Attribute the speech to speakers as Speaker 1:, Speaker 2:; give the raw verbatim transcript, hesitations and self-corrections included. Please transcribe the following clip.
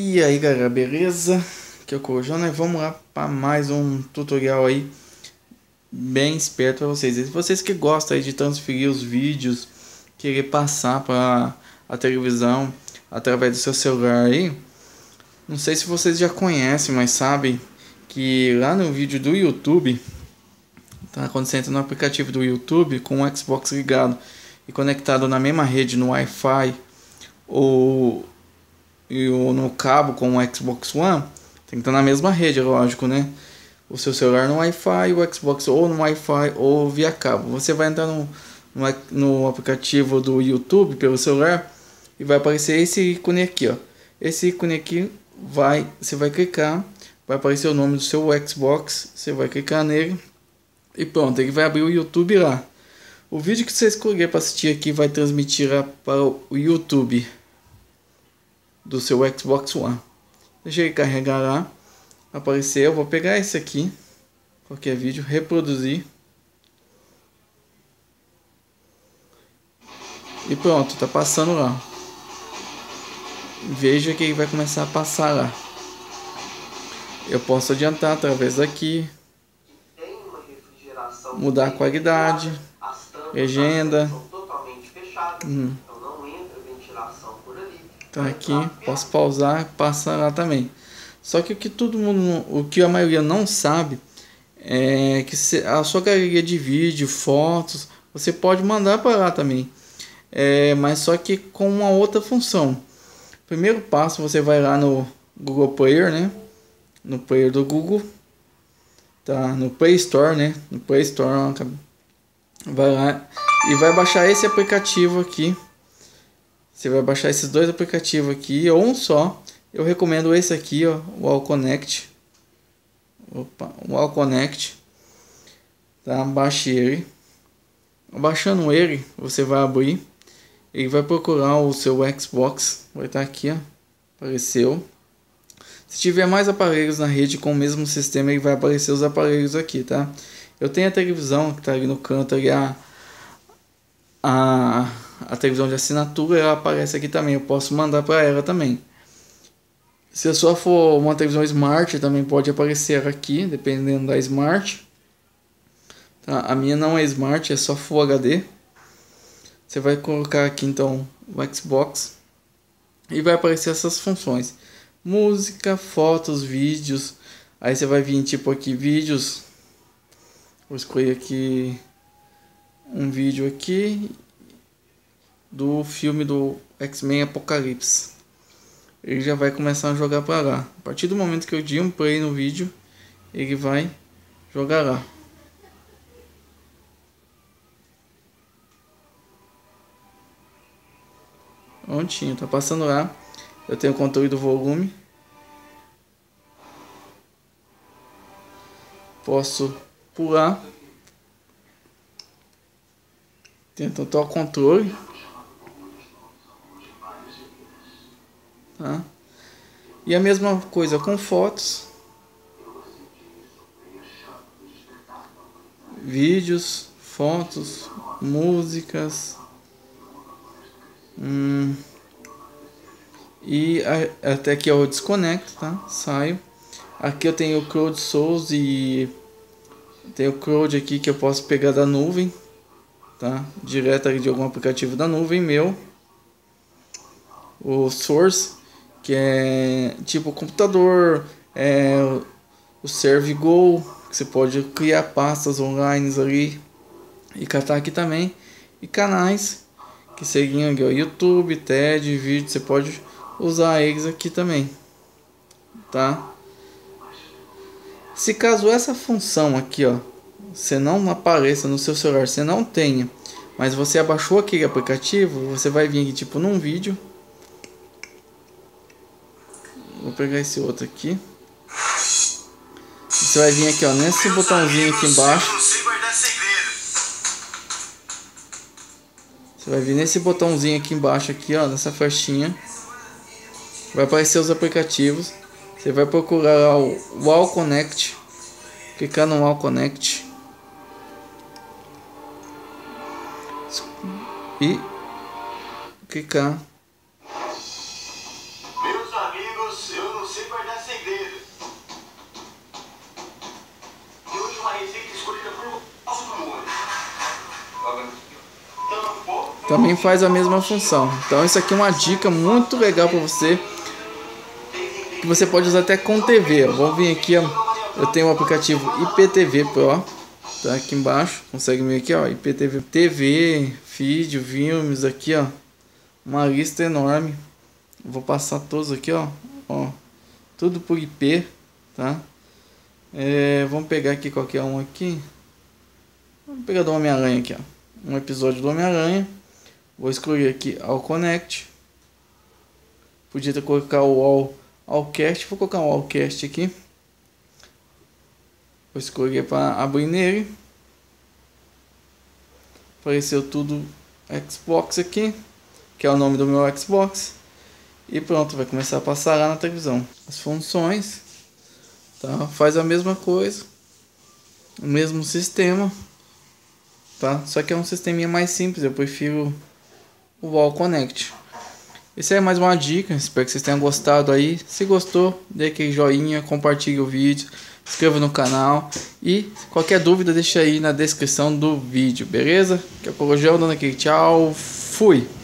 Speaker 1: E aí galera, beleza? Aqui é o Corujão, né? Vamos lá para mais um tutorial aí bem esperto para vocês. E vocês que gostam aí de transferir os vídeos, querer passar para a televisão através do seu celular aí, não sei se vocês já conhecem, mas sabem que lá no vídeo do YouTube, tá? Quando você entra no aplicativo do YouTube com o Xbox ligado e conectado na mesma rede no Wi-Fi ou e o, no cabo com o Xbox One, tem que estar na mesma rede, lógico, né? O seu celular no Wi-Fi, o Xbox ou no Wi-Fi ou via cabo. Você vai entrar no, no, no aplicativo do YouTube pelo celular e vai aparecer esse ícone aqui, ó. Esse ícone aqui vai, você vai clicar, vai aparecer o nome do seu Xbox, você vai clicar nele e pronto, ele vai abrir o YouTube lá. O vídeo que você escolher para assistir aqui vai transmitir para o YouTube do seu Xbox One. Deixa ele carregar lá, aparecer. Eu vou pegar esse aqui, qualquer vídeo, reproduzir e pronto, tá passando lá. Veja que ele vai começar a passar lá. Eu posso adiantar através daqui, mudar a qualidade, legenda. Hum. Tá aqui, posso pausar, passar lá também. Só que o que todo mundo, o que a maioria não sabe é que a sua galeria de vídeo, fotos, você pode mandar para lá também. É, mas só que com uma outra função. Primeiro passo, você vai lá no Google Player, né? No Player do Google, tá? No Play Store, né? No Play Store, vai lá e vai baixar esse aplicativo aqui. Você vai baixar esses dois aplicativos aqui, ou um só. Eu recomendo esse aqui, ó, o AllConnect. Opa, o AllConnect. Tá? Baixe ele. Baixando ele, você vai abrir. Ele vai procurar o seu Xbox. Vai estar aqui, ó. Apareceu. Se tiver mais aparelhos na rede com o mesmo sistema, ele vai aparecer os aparelhos aqui, tá? Eu tenho a televisão que tá ali no canto, ali a... a a televisão de assinatura, ela aparece aqui também, eu posso mandar para ela também. Se a sua for uma televisão Smart, também pode aparecer aqui, dependendo da Smart, tá? A minha não é Smart, é só Full H D. Você vai colocar aqui então o Xbox e vai aparecer essas funções: música, fotos, vídeos. Aí você vai vir tipo aqui vídeos, vou escolher aqui um vídeo aqui do filme do X-Men Apocalipse. Ele já vai começar a jogar para lá. A partir do momento que eu der um play no vídeo, ele vai jogar lá. Prontinho, tá passando lá. Eu tenho o controle do volume. Posso pular. Tem total controle. Tá? E a mesma coisa com fotos, vídeos, fotos, músicas, hum, e a, até aqui eu desconecto, tá? Saio. Aqui eu tenho o Crowd Source e tenho o Crowd aqui que eu posso pegar da nuvem, tá? Direto de algum aplicativo da nuvem meu. O Source, que é tipo computador, é o ServeGo, que você pode criar pastas online ali e catar aqui também, e canais que seriam aqui, ó, YouTube, TED, vídeo, você pode usar eles aqui também, tá? Se caso essa função aqui, ó, você não apareça no seu celular, você não tenha, mas você abaixou aquele aplicativo, você vai vir aqui tipo num vídeo. Vou pegar esse outro aqui. Você vai vir aqui, ó, nesse botãozinho aqui embaixo. Você vai vir nesse botãozinho aqui embaixo aqui, ó, nessa faixinha. Vai aparecer os aplicativos. Você vai procurar lá o AllConnect. Clicar no AllConnect. E clicar.
Speaker 2: Meus amigos, eu
Speaker 1: também faz a mesma função. Então isso aqui é uma dica muito legal para você, que você pode usar até com T V. Ó. Vou vir aqui, ó. Eu tenho o aplicativo I P T V Pro, tá aqui embaixo, consegue ver aqui, ó, I P T V, T V, vídeo, filmes aqui, ó, uma lista enorme. Vou passar todos aqui, ó, ó, tudo por I P, tá? É, vamos pegar aqui qualquer um aqui. Vamos pegar do Homem-Aranha aqui, ó, um episódio do Homem-Aranha. Vou escolher aqui All Connect. Podia ter colocar o All Allcast, vou colocar o Allcast aqui. Vou escolher para abrir nele. Apareceu tudo Xbox aqui, que é o nome do meu Xbox. E pronto, vai começar a passar lá na televisão. As funções, tá? Faz a mesma coisa, o mesmo sistema, tá? Só que é um sisteminha mais simples, eu prefiro o Wall Connect. Esse é mais uma dica, espero que vocês tenham gostado aí. Se gostou, dê aquele joinha, compartilhe o vídeo, se inscreva no canal e qualquer dúvida deixa aí na descrição do vídeo, beleza? Que é o Corujão dando aquele tchau, fui!